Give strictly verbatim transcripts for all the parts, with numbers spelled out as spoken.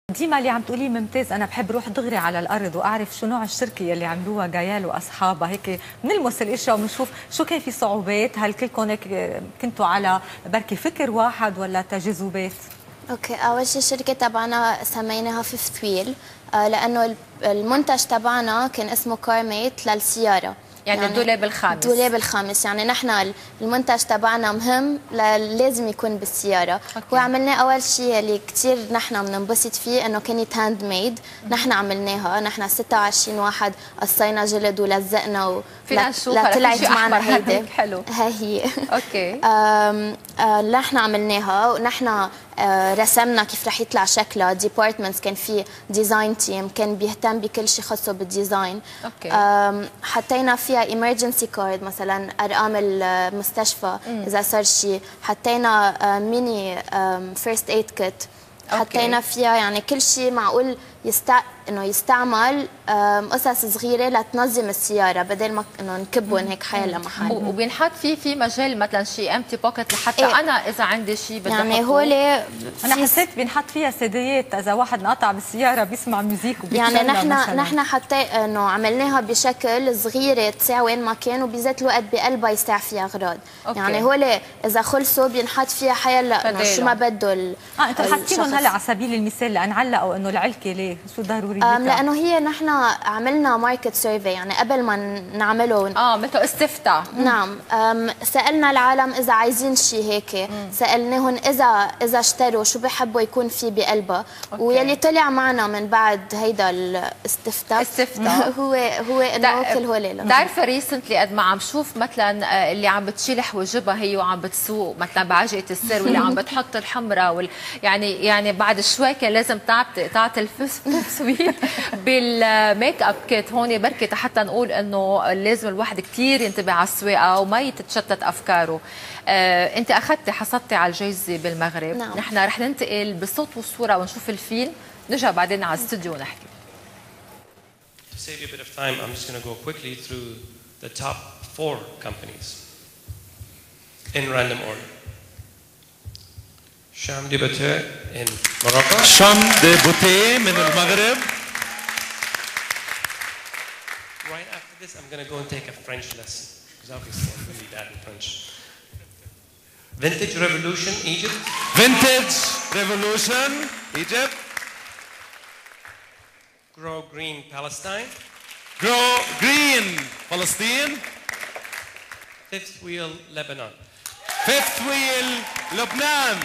ديما اللي عم تقولي ممتاز، انا بحب روح دغري على الارض واعرف شو نوع الشركه اللي عملوها جايال واصحابها، هيك بنلمس الاشياء وبنشوف شو كان في صعوبات، هل كلكم هيك كنتوا على بركي فكر واحد ولا تجاذبات؟ اوكي، اول شيء الشركه تبعنا سميناها فيفث ويل لانه المنتج تبعنا كان اسمه كارميت للسياره، يعني, يعني الدولاب الخامس. الدولاب الخامس، يعني نحن المنتج تبعنا مهم لازم يكون بالسياره. أوكي. وعملناه اول شيء اللي كثير نحن بننبسط فيه انه كانت هاند ميد، نحن عملناها، نحن ستة وعشرين واحد قصينا جلد ولزقنا و فينا نشوفها طلعت معنا هيدي. حلو، ها هي. اوكي. نحن عملناها ونحن رسمنا كيف رح يطلع شكلها، ديبارتمنتس كان في ديزاين تيم كان بيهتم بكل شيء خاصه بالديزاين. اوكي. حطينا فيها ايمرجنسي كارد، مثلا ارقام المستشفى مم. اذا صار شيء، حطينا ميني فيرست ايد كيت، حطينا فيها يعني كل شيء معقول يستع... انه يستعمل قصص صغيره لتنظم السياره بدل ما انه نكبهم هيك حال لمحل. وبينحط فيه في مجال مثلا شيء امتي بوكيت لحتى إيه؟ انا اذا عندي شيء بدي يعني هول انا حسيت بينحط فيها سيديات اذا واحد انقطع بالسياره بيسمع ميوزيك وبيتسلى. يعني نحن نحن حتى انه عملناها بشكل صغيره تساع وين ما كان، وبذات الوقت بقلبها يساع فيها اغراض. أوكي. يعني هول اذا خلصوا بينحط فيها حيلا انه شو ما بده ال... اه انتم حاطينهم هلا على سبيل المثال لان علقوا انه العلكه ليه شو ضروري؟ لانه هي نحن عملنا ماركت سيرفي، يعني قبل ما نعمله اه مثل استفتاء. نعم، سالنا العالم اذا عايزين شيء هيك، مم. سالناهم اذا اذا اشتروا شو بحبوا يكون في بقلبها. ويلي طلع معنا من بعد هيدا الاستفتاء استفتاء هو هو انه كل هول. بتعرفي ريسنتلي قد ما عم شوف مثلا اللي عم بتشيل حواجبها هي وعم بتسوق مثلا بعجقه السير، واللي عم بتحط الحمراء وال... يعني يعني بعد شوي كان لازم تعطي تعطي الفيفث ويل بالميك اب كيت هون بركي حتى نقول انه لازم الواحد كثير ينتبه على السواقه وما يتشتت افكاره. آه، انت اخذتي حصلتي على الجائزه بالمغرب. نعم. نحن رح ننتقل بالصوت والصوره ونشوف الفيلم، نرجع بعدين على الاستوديو ونحكي. To save you a bit of time, I'm just going to go quickly through the top four companies in random order. Cham de Boutte in Morocco. Cham de Boutte من المغرب. Right after this, I'm going to go and take a French lesson because obviously I'm really bad in French. Vintage Revolution, Egypt. Vintage Revolution, Egypt. Grow Green, Palestine. Grow Green, Palestine. Fifth Wheel, Lebanon. Fifth Wheel, Lebanon.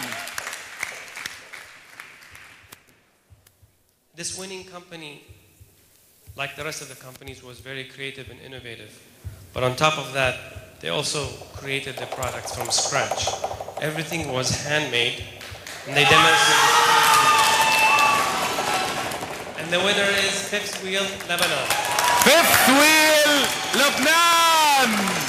This winning company, like the rest of the companies, was very creative and innovative. But on top of that, they also created the products from scratch. Everything was handmade, and they demonstrated. And the winner is Fifth Wheel, Lebanon. Fifth Wheel, Lebanon.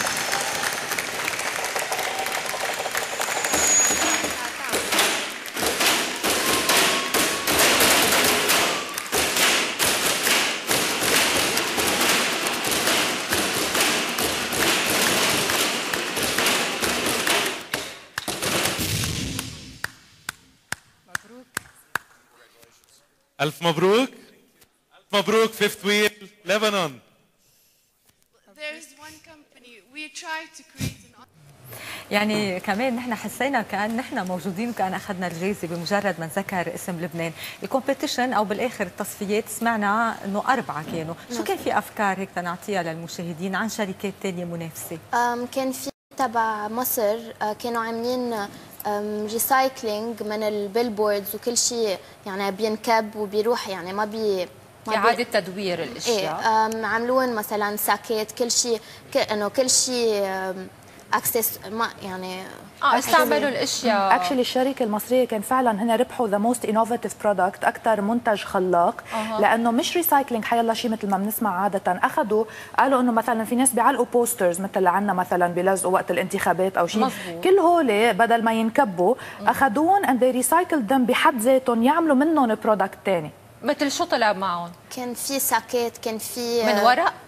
ألف مبروك. ألف مبروك Fifth Wheel Lebanon. There's one company we tried to create an يعني كمان نحن حسينا كأن نحن موجودين وكأن أخذنا الجائزة بمجرد ما نذكر اسم لبنان. الكومبيتيشن أو بالآخر التصفيات سمعنا إنه أربعة كانوا، شو كان في أفكار هيك تنعطيها للمشاهدين عن شركات ثانية منافسة؟ كان في تبع مصر كانوا عاملين ريسايكلينج من البيلبوردز وكل شيء، يعني بينكب وبيروح، يعني ما بي إعادة تدوير الأشياء. إيه، عملون مثلا ساكيت كل شيء، انه كل شيء اكسس ما يعني اه استعملوا الاشياء. اكشلي الشركه المصريه كان فعلا هن ربحوا ذا موست انوفيتيف برودكت، اكثر منتج خلاق. أه. لانه مش ريسايكلينج حيلا شيء مثل ما بنسمع عاده، اخذوا قالوا انه مثلا في ناس بيعلقوا بوسترز مثل اللي عندنا مثلا بيلزقوا وقت الانتخابات او شيء، كل هول بدل ما ينكبوا اخذوهم اند ذي ريسايكلد ذم بحد ذاتهم يعملوا منهم برودكت ثاني. مثل شو طلع معهم؟ كان في ساكيت، كان في من ورق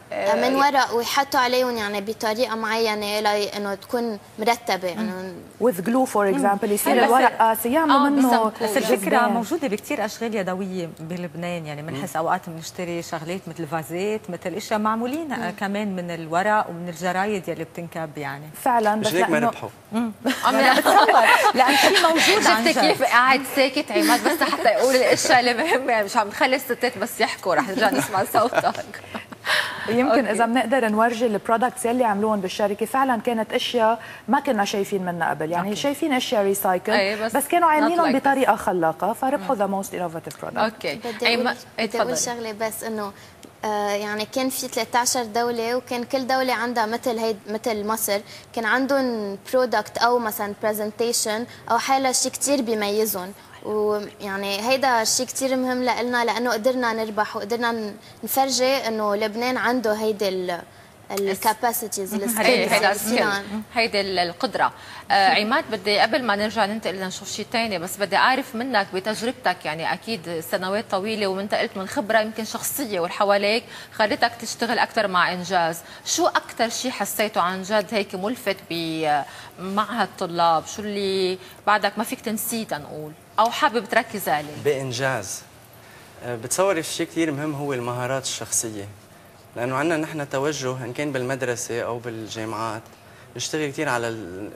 من ورق ويحطوا عليهم يعني بطريقه معينه لانه تكون مرتبه يعني with glue for example يصير الورق قاسي يعملوا منه. بس الفكره موجوده بكثير اشغال يدويه بلبنان، يعني بنحس اوقات بنشتري شغلات مثل فازات مثل اشياء معمولين مم. كمان من الورق ومن الجرايد يلي بتنكب يعني فعلا. بس هيك ما ربحوا. انا بتصور لان في موجود عن شفت كيف قاعد ساكت عماد بس حتى يقول الاشياء اللي مهمه، يعني مش عم نخلي الستات بس يحكوا، رح نرجع نسمع صوتك. يمكن أوكي. إذا بنقدر نورجي البرودكتس يلي عملوهم بالشركة فعلا كانت أشياء ما كنا شايفين منها قبل، يعني أوكي. شايفين أشياء ريسايكل بس, بس كانوا عاملينهم like بطريقة خلاقة فربحوا ذا موست انوفيتيف برودكت. اوكي بدي أقول, بدي أقول شغلة بس إنه آه يعني كان في ثلاثة عشر دولة وكان كل دولة عندها مثل هي مثل مصر كان عندهم برودكت أو مثلا برزنتيشن أو حالة شيء كثير بيميزهم، ويعني هيدا الشيء كثير مهم لنا لانه قدرنا نربح وقدرنا نفرجي انه لبنان عنده هيدي الكاباسيتيز هيدي القدره. آه عماد بدي قبل ما نرجع ننتقل لنشوف شيء ثاني بس بدي اعرف منك بتجربتك، يعني اكيد سنوات طويله وانتقلت من خبره يمكن شخصيه والحواليك خلتك تشتغل اكثر مع انجاز، شو اكثر شيء حسيته عن جد هيك ملفت بمعهد الطلاب؟ شو اللي بعدك ما فيك تنسيه تنقول او حابب تركز عليه بانجاز؟ بتصوري في شيء كثير مهم هو المهارات الشخصيه، لانه عندنا نحن توجه ان كان بالمدرسه او بالجامعات نشتغل كثير على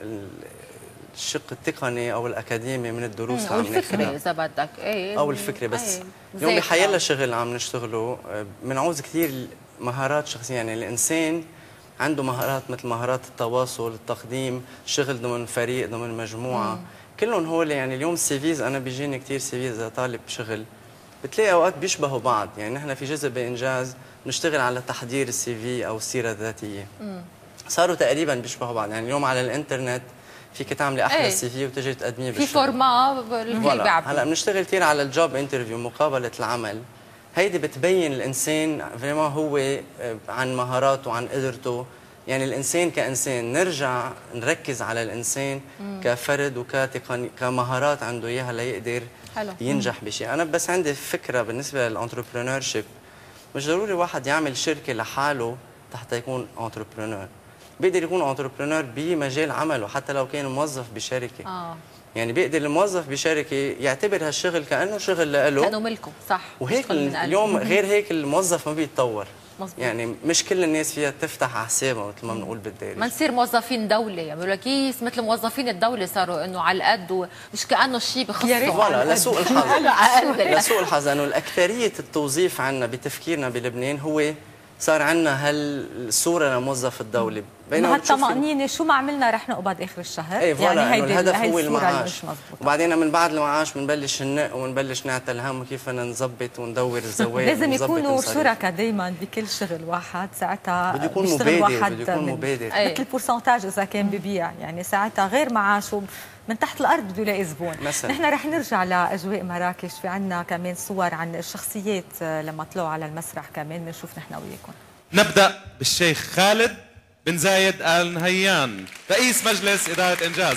الشق التقني او الاكاديمي من الدروس اللي عم ناخذها، الفكره اذا بدك ايه او الفكره بس ايه. اليوم بحيلا شغل عم نشتغله بنعوز كثير مهارات شخصيه، يعني الانسان عنده مهارات مثل مهارات التواصل، التقديم، شغل ضمن فريق ضمن مجموعه، مم. كلهم هول يعني اليوم السي فيز انا بيجيني كثير سي فيز اذا طالب شغل بتلاقي اوقات بيشبهوا بعض، يعني نحن في جزء بانجاز نشتغل على تحضير السي في او السيره الذاتيه. مم. صاروا تقريبا بيشبهوا بعض، يعني اليوم على الانترنت فيك تعملي احلى سي في وتجي تقدميه بالشغل في فورما الكل بيعبي. هلا بنشتغل كثير على الجوب انترفيو، مقابله العمل، هيدي بتبين الانسان فريمون هو عن مهاراته وعن قدرته، يعني الانسان كانسان نرجع نركز على الانسان مم. كفرد وكتقني كمهارات عنده اياها ليقدر حلو. ينجح مم. بشيء. انا بس عندي فكره بالنسبه للانتربرونور شيب، مش ضروري واحد يعمل شركه لحاله حتى يكون انتربرونور، بيقدر يكون انتربرونور بمجال عمله حتى لو كان موظف بشركه. اه يعني بيقدر الموظف بشركه يعتبر هالشغل كانه شغل له كانه ملكه، صح. وهيك اليوم غير هيك الموظف ما بيتطور. مزبوط. يعني مش كل الناس فيها تفتح على حسابها مثل ما بنقول بالدارج، ما نصير موظفين دوله، يعني بيقولوا لك مثل موظفين الدوله صاروا انه على القد ومش كانه شيء بخصهم. فوالا لسوء الحظ لسوء الحظ انه الاكثريه التوظيف عندنا بتفكيرنا بلبنان هو صار عندنا هالصوره لموظف الدوله، بينما هالطمأنينة شو ما عملنا رح نقبض اخر الشهر. ايه يعني هيدي الهدف هو المعاش، وبعدين من بعد المعاش بنبلش ننق ونبلش نعتل هم كيف بدنا نظبط وندور الزواج. لازم يكونوا شركاء دائما بكل شغل واحد، ساعتها بده يكون مبادر، بده يكون مبادر مثل البورسنتاج اذا كان ببيع، يعني ساعتها غير معاشه من تحت الارض بده يلاقي زبون. نحن رح نرجع لاجواء مراكش، في عندنا كمان صور عن الشخصيات لما طلعوا على المسرح كمان بنشوف نحن وياكم. نبدا بالشيخ خالد بن زايد آل نهيان رئيس مجلس اداره انجاز.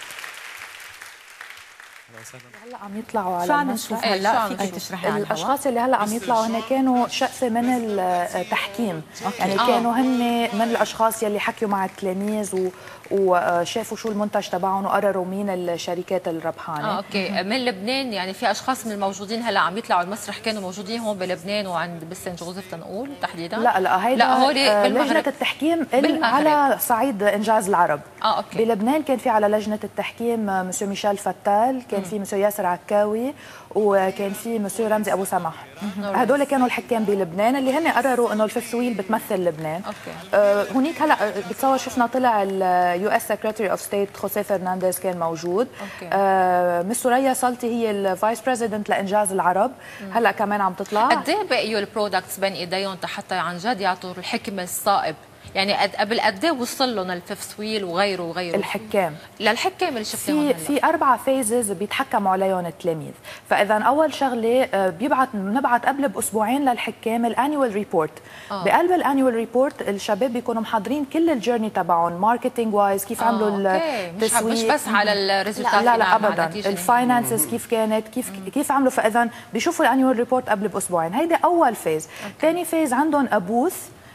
هلا عم يطلعوا على شو عم نشوف هلا؟ فيك تشرحي عنها؟ الاشخاص اللي هلا عم يطلعوا هن كانوا شقفه من التحكيم، يعني آه. كانوا هن من الاشخاص يلي حكيوا مع التلاميذ و وشافوا شو المنتج تبعهم وقرروا مين الشركات الربحانه. اه اوكي، من لبنان يعني في اشخاص من الموجودين هلا عم يطلعوا المسرح كانوا موجودين هون بلبنان وعند بسن جوزيف تنقول تحديدا؟ لا لا هيدا لا هولي لجنه التحكيم على صعيد انجاز العرب. اه اوكي. بلبنان كان في على لجنه التحكيم مسيو ميشيل فتال، كان في مسيو ياسر عكاوي، وكان في مسيو رمزي ابو سمح. هدول كانوا الحكام بلبنان اللي هن قرروا انه الفيفث ويل بتمثل لبنان. اوكي. آه هونيك هلا بتصور شفنا طلع يو اس سكرتري اوف ستيت خوسيه فرنانديز كان موجود. اوكي. آه مس سوريا سلطي هي الفايس بريزيدنت لانجاز العرب. مم. هلا كمان عم تطلع. قد ايه بقيوا البرودكتس بين ايديهم حتى عن جد يعطوا الحكم الصائب؟ يعني قبل قد ايه وصل لهم الفيفث ويل وغيره وغيره؟ الحكام للحكام اللي شفناهم في في اربع فيزز بيتحكموا عليهم التلاميذ، فاذا اول شغله بيبعت بنبعت قبل باسبوعين للحكام الانيوال ريبورت. آه. بقلب الانيوال ريبورت الشباب بيكونوا محضرين كل الجيرني تبعهم، ماركتينج وايز كيف عملوا آه. التسويق، مش بس على الريزلتات. لا لا ابدا، الفاينانسز كيف كانت، كيف مم. كيف عملوا، فاذا بيشوفوا الانيوال ريبورت قبل باسبوعين. هيدي اول فيز. ثاني فيز عندهم ابوث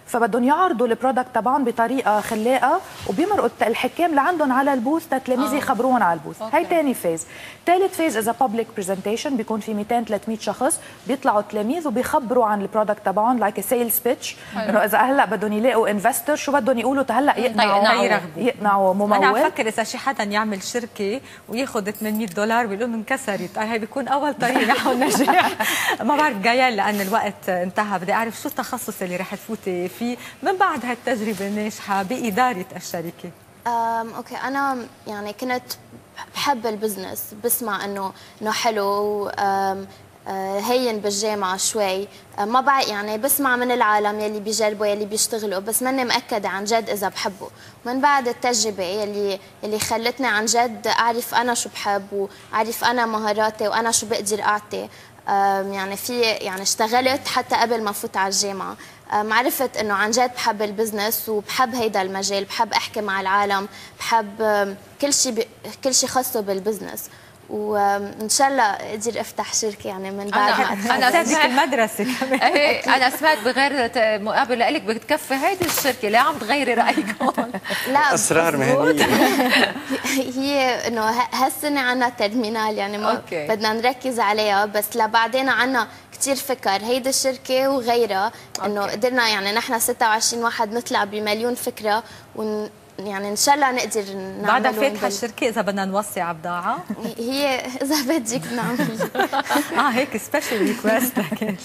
فبدهم يعرضوا البرودكت تبعهم بطريقه خلاقه وبيمرقوا الحكام اللي عندهم على البوث تتلاميذ آه. يخبروهم على البوث. أوكي. هي ثاني فيز. ثالث فيز اذا بابليك برزنتيشن بيكون في مئتين ثلاثمئة شخص بيطلعوا تلاميذ وبيخبروا عن البرودكت تبعهم لايك سيلز بيتش، انه اذا هلا بدهم يلاقوا انفستور شو بدهم يقولوا هلا يقنعوا يقنعوا ممول. انا عم فكر اذا شي حدا يعمل شركه وياخذ ثمانمئة دولار بيقول لهم انكسرت، هي بيكون اول طريق نحو النجاح. ما بعرف جايال لان الوقت انتهى، بدي اعرف شو التخصص اللي رح تفوتي فيه من بعد هالتجربه الناجحه باداره الشركه؟ أم اوكي انا يعني كنت بحب البزنس، بسمع انه انه حلو أم هين بالجامعة شوي، ما بعرف يعني بسمع من العالم يلي بيجربوا يلي بيشتغلوا، بس ماني مأكدة عن جد إذا بحبه. من بعد التجربة يلي يلي خلتني عن جد أعرف أنا شو بحب وأعرف أنا مهاراتي وأنا شو بقدر أعطي. يعني في يعني اشتغلت حتى قبل ما فوت على الجامعة، عرفت إنه عن جد بحب البزنس وبحب هيدا المجال، بحب أحكي مع العالم، بحب كل شيء كل شيء خاصه بالبزنس. وان شاء الله اقدر افتح شركه يعني من بعد. انا انا سمعت المدرسه كمان. انا سمعت بغير مقابله لك بتكفي هيدي الشركه، ليه عم تغيري رايك هون؟ لا اسرار مهنيه. هي انه هالسنه عنا ترمينال يعني ما أوكي. بدنا نركز عليها، بس لبعدين عنا كثير فكر هيدي الشركه وغيرها، انه قدرنا يعني نحن ستة وعشرين واحد نطلع بمليون فكره ون يعني ان شاء الله نقدر نعمل. بعدها فاتحه الشركه اذا بدنا نوسع بضاعه؟ هي اذا بدك نعمل. اه هيك سبيشال ريكويست.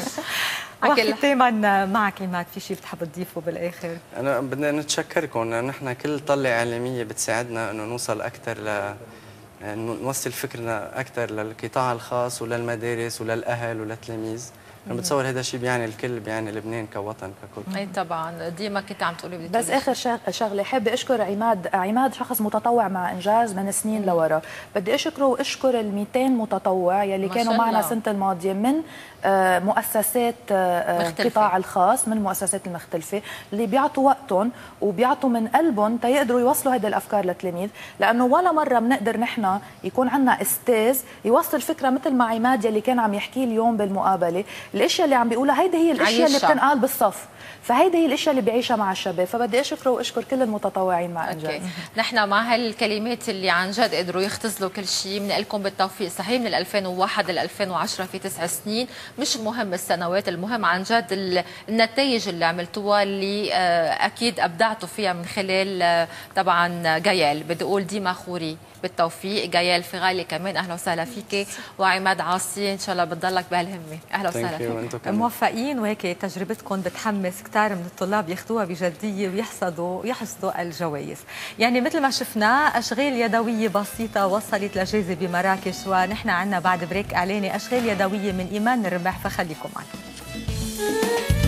ختاما معك عماد، في شيء بتحب تضيفه بالاخر؟ انا بدنا نتشكركم، نحن كل طلة اعلاميه بتساعدنا انه نوصل اكثر ل نوصل فكرنا اكثر للقطاع الخاص وللمدارس وللاهل وللتلاميذ. انا بتصور هذا الشيء بيعني الكل، بيعني لبنان كوطن ككل. اي طبعا، ديما كنت عم تقولي بدي بس اخر شغله حابه اشكر عماد. عماد شخص متطوع مع انجاز من سنين لورا، بدي اشكره واشكر ال مئتين متطوع يلي كانوا معنا السنه الماضيه من مؤسسات القطاع الخاص، من المؤسسات المختلفه اللي بيعطوا وقتهم وبيعطوا من قلبهم تيقدروا يوصلوا هذه الافكار للتلاميذ، لانه ولا مره بنقدر نحن يكون عندنا استاذ يوصل فكره مثل ما عماد يلي كان عم يحكي اليوم بالمقابله. الاشياء اللي عم بيقولها هيدي هي الاشياء اللي بتنقال بالصف، فهيدي هي الاشياء اللي بيعيشها مع الشباب. فبدي اشكره واشكر كل المتطوعين مع انجاز. نحن مع هالكلمات اللي عن جد قدروا يختزلوا كل شيء، بنقول لكم بالتوفيق. صحيح من ألفين وواحد ل ألفين وعشرة في تسع سنين، مش المهم السنوات، المهم عن جد النتائج اللي عملتوها اللي اكيد ابدعتوا فيها من خلال طبعا جايال. بدي اقول ديما خوري بالتوفيق. جايال فغالي كمان اهلا وسهلا فيكي، وعماد عاصي ان شاء الله بتضلك بهالهمه. اهلا وسهلا فيك. موفقين، وهيك تجربتكم بتحمس كثير من الطلاب ياخذوها بجديه ويحصدوا يحصدوا الجوائز. يعني مثل ما شفنا اشغال يدويه بسيطه وصلت لجائزه بمراكش، ونحن عندنا بعد بريك اعلاني اشغال يدويه من ايمان الرمح، فخليكم معنا.